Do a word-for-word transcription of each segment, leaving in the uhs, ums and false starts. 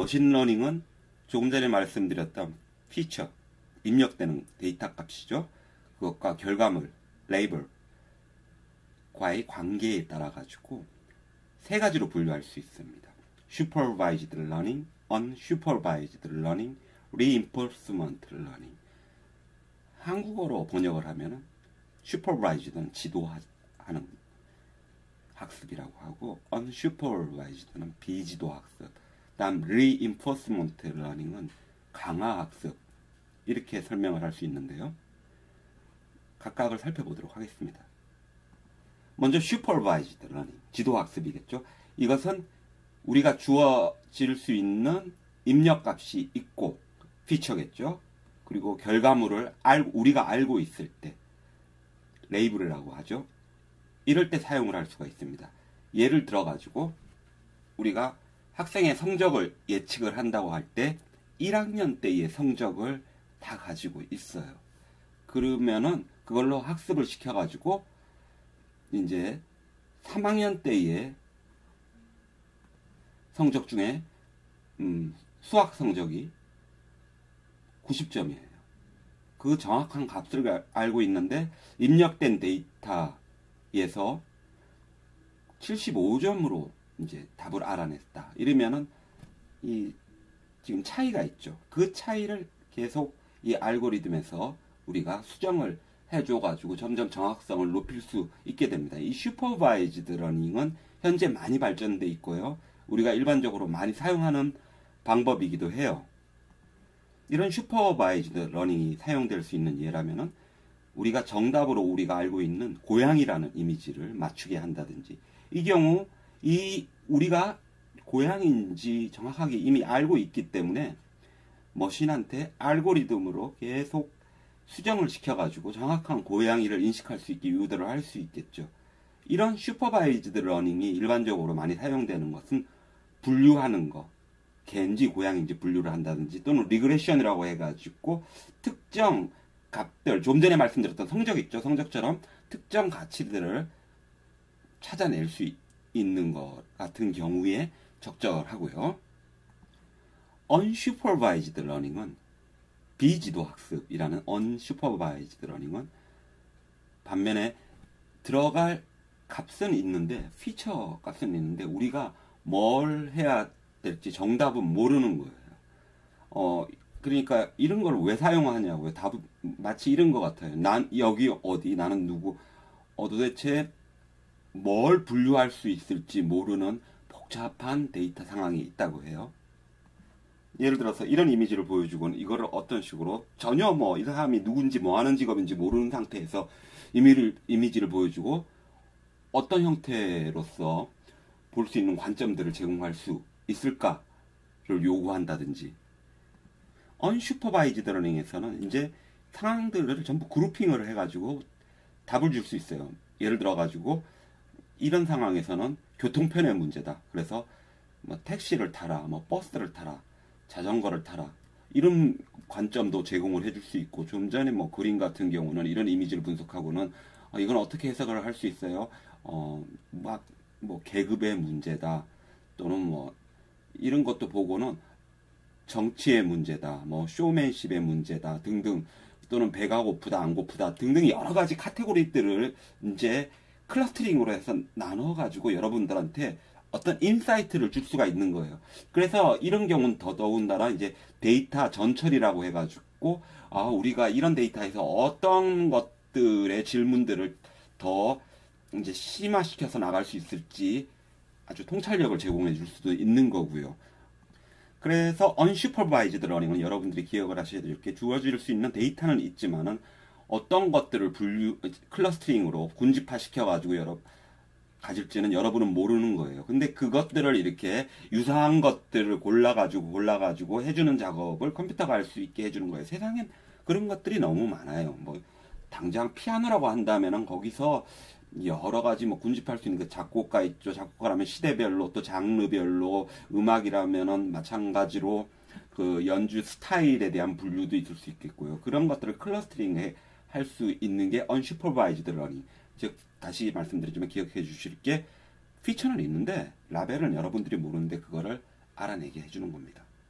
머신러닝은 조금 전에 말씀드렸던 피처, 입력되는 데이터 값이죠. 그것과 결과물, 레이블 과의 관계에 따라 가지고 세 가지로 분류할 수 있습니다. Supervised Learning, Unsupervised Learning, Reinforcement Learning. 한국어로 번역을 하면은 Supervised는 지도하는 학습이라고 하고, Unsupervised는 비지도 학습, 다음 Reinforcement Learning은 강화 학습, 이렇게 설명을 할 수 있는데요. 각각을 살펴보도록 하겠습니다. 먼저 Supervised Learning, 지도 학습이겠죠. 이것은 우리가 주어질 수 있는 입력값이 있고 피처겠죠. 그리고 결과물을 알, 우리가 알고 있을 때 레이블이라고 하죠. 이럴 때 사용을 할 수가 있습니다. 예를 들어 가지고 우리가 학생의 성적을 예측을 한다고 할 때 일 학년 때의 성적을 다 가지고 있어요. 그러면은 그걸로 학습을 시켜 가지고 이제 삼 학년 때의 성적 중에 음, 수학 성적이 구십 점이에요. 그 정확한 값을 알고 있는데 입력된 데이터에서 칠십오 점으로 이제 답을 알아냈다. 이러면은 이 지금 차이가 있죠. 그 차이를 계속 이 알고리즘에서 우리가 수정을 해줘가지고 점점 정확성을 높일 수 있게 됩니다. 이 슈퍼바이즈드 러닝은 현재 많이 발전돼 있고요. 우리가 일반적으로 많이 사용하는 방법이기도 해요. 이런 슈퍼바이즈드 러닝이 사용될 수 있는 예라면은 우리가 정답으로 우리가 알고 있는 고양이라는 이미지를 맞추게 한다든지, 이 경우 이 우리가 고양이인지 정확하게 이미 알고 있기 때문에 머신한테 알고리즘으로 계속 수정을 시켜가지고 정확한 고양이를 인식할 수 있게 유도를 할 수 있겠죠. 이런 슈퍼바이즈드 러닝이 일반적으로 많이 사용되는 것은 분류하는 거, 개인지 고양이인지 분류를 한다든지, 또는 리그레션이라고 해가지고 특정 값들, 좀 전에 말씀드렸던 성적 있죠. 성적처럼 특정 가치들을 찾아낼 수 있는 것 같은 경우에 적절하고요. Unsupervised Learning은 비지도 학습이라는 Unsupervised Learning은 반면에 들어갈 값은 있는데, 피처 값은 있는데 우리가 뭘 해야 될지 정답은 모르는 거예요. 어, 그러니까 이런 걸 왜 사용하냐고요. 답 마치 이런 것 같아요. 난 여기 어디, 나는 누구, 어, 도대체 뭘 분류할 수 있을지 모르는 복잡한 데이터 상황이 있다고 해요. 예를 들어서 이런 이미지를 보여주고는 이거를 어떤 식으로 전혀 뭐 이 사람이 누군지 뭐 하는 직업인지 모르는 상태에서 이미를, 이미지를 보여주고 어떤 형태로서 볼 수 있는 관점들을 제공할 수 있을까를 요구한다든지, 언슈퍼바이즈드 러닝에서는 이제 상황들을 전부 그룹핑을 해가지고 답을 줄 수 있어요. 예를 들어가지고 이런 상황에서는 교통편의 문제다. 그래서 뭐 택시를 타라, 뭐 버스를 타라, 자전거를 타라, 이런 관점도 제공을 해줄 수 있고, 좀 전에 뭐 그림 같은 경우는 이런 이미지를 분석하고는 어, 이건 어떻게 해석을 할 수 있어요? 어, 막 뭐 계급의 문제다, 또는 뭐 이런 것도 보고는 정치의 문제다, 뭐 쇼맨십의 문제다 등등, 또는 배가 고프다 안 고프다 등등 여러 가지 카테고리들을 이제 클러스터링으로 해서 나눠 가지고 여러분들한테 어떤 인사이트를 줄 수가 있는 거예요. 그래서 이런 경우는 더더군다나 이제 데이터 전처리라고 해가지고, 아, 우리가 이런 데이터에서 어떤 것들의 질문들을 더 이제 심화시켜서 나갈 수 있을지 아주 통찰력을 제공해 줄 수도 있는 거고요. 그래서 unsupervised learning은 여러분들이 기억을 하셔야 될 게, 주어질 수 있는 데이터는 있지만은 어떤 것들을 분류, 클러스터링으로 군집화 시켜가지고 여러 가질지는 여러분은 모르는 거예요. 근데 그것들을 이렇게 유사한 것들을 골라가지고 골라가지고 해주는 작업을 컴퓨터가 할 수 있게 해주는 거예요. 세상엔 그런 것들이 너무 많아요. 뭐 당장 피아노라고 한다면은 거기서 여러 가지 뭐 군집할 수 있는 그 작곡가 있죠. 작곡가라면 시대별로, 또 장르별로, 음악이라면은 마찬가지로 그 연주 스타일에 대한 분류도 있을 수 있겠고요. 그런 것들을 클러스터링 할 수 있는 게 unsupervised learning. 즉 다시 말씀드리지만 기억해 주실 게, 피처는 있는데 라벨은 여러분들이 모르는데 그거를 알아내게 해주는 겁니다.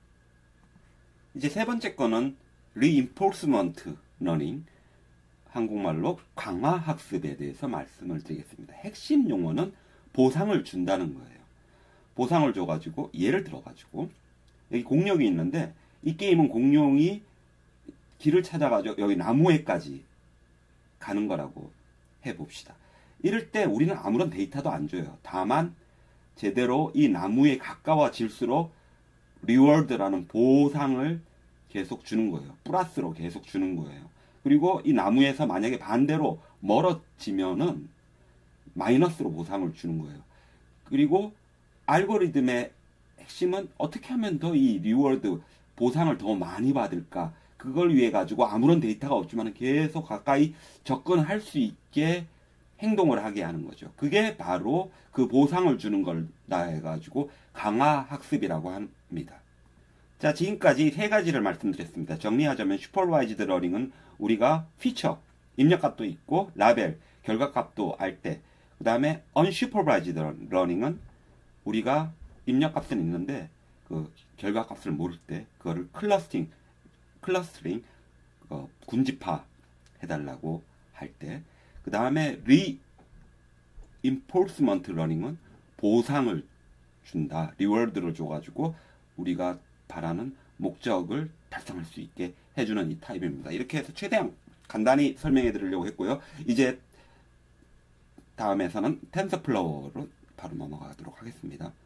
이제 세 번째 거는 reinforcement learning, 한국말로 강화 학습에 대해서 말씀을 드리겠습니다. 핵심 용어는 보상을 준다는 거예요. 보상을 줘가지고 예를 들어가지고 여기 공룡이 있는데 이 게임은 공룡이 길을 찾아가지고 여기 나무에까지 가는 거라고 해봅시다. 이럴 때 우리는 아무런 데이터도 안 줘요. 다만 제대로 이 나무에 가까워질수록 리워드라는 보상을 계속 주는 거예요. 플러스로 계속 주는 거예요. 그리고 이 나무에서 만약에 반대로 멀어지면은 마이너스로 보상을 주는 거예요. 그리고 알고리즘의 핵심은 어떻게 하면 더 이 리워드 보상을 더 많이 받을까, 그걸 위해 가지고 아무런 데이터가 없지만 계속 가까이 접근할 수 있게 행동을 하게 하는 거죠. 그게 바로 그 보상을 주는 걸다 해가지고 강화 학습이라고 합니다. 자, 지금까지 세 가지를 말씀드렸습니다. 정리하자면 슈퍼바이즈드 러닝은 우리가 피처, 입력값도 있고 라벨, 결과값도 알 때, 그 다음에 언슈퍼바이즈드 러닝은 우리가 입력값은 있는데 그 결과값을 모를 때 그거를 클러스팅, 클러스터링, 어, 군집화 해달라고 할 때, 그 다음에 reinforcement learning은 보상을 준다, 리워드를 줘가지고 우리가 바라는 목적을 달성할 수 있게 해주는 이 타입입니다. 이렇게 해서 최대한 간단히 설명해 드리려고 했고요. 이제 다음에서는 텐서플로우로 바로 넘어가도록 하겠습니다.